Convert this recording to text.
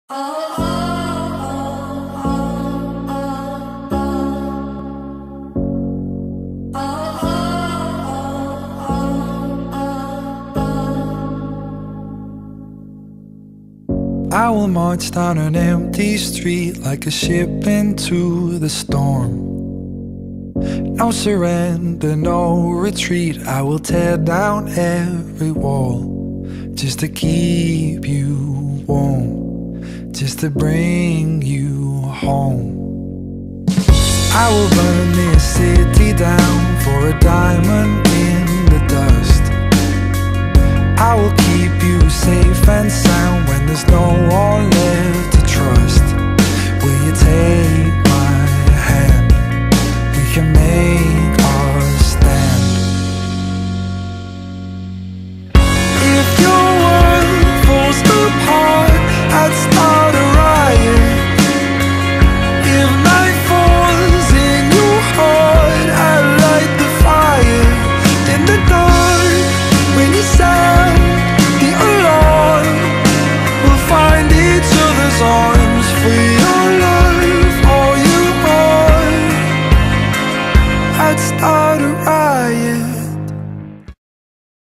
I will march down an empty street like a ship into the storm. No surrender, no retreat. I will tear down every wall just to keep you warm, just to bring you home. I will burn this city down for a diamond in the dust. I will keep you safe and sound when there's no one left